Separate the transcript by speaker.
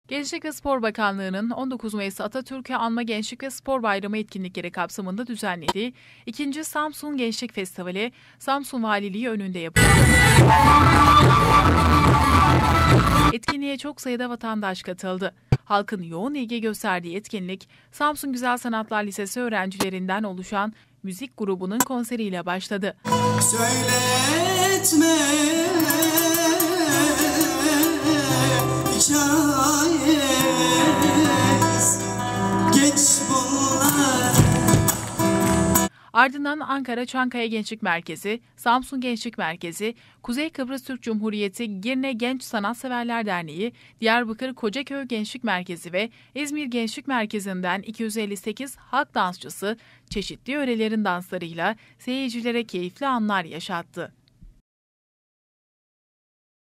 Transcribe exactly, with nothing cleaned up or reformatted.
Speaker 1: Gençlik ve Spor Bakanlığı'nın on dokuz Mayıs Atatürk'ü Anma Gençlik ve Spor Bayramı etkinlikleri kapsamında düzenlediği ikinci. Samsun Gençlik Festivali, Samsun Valiliği önünde yapıldı. Etkinliğe çok sayıda vatandaş katıldı. Halkın yoğun ilgi gösterdiği etkinlik, Samsun Güzel Sanatlar Lisesi öğrencilerinden oluşan müzik grubunun konseriyle başladı.
Speaker 2: Söyletme hikayemiz, geç bunlar.
Speaker 1: Ardından Ankara Çankaya Gençlik Merkezi, Samsun Gençlik Merkezi, Kuzey Kıbrıs Türk Cumhuriyeti Girne Genç Sanatseverler Derneği, Diyarbakır Kocaköy Gençlik Merkezi ve İzmir Gençlik Merkezi'nden iki yüz elli sekiz halk dansçısı çeşitli yörelerin danslarıyla seyircilere keyifli anlar yaşattı.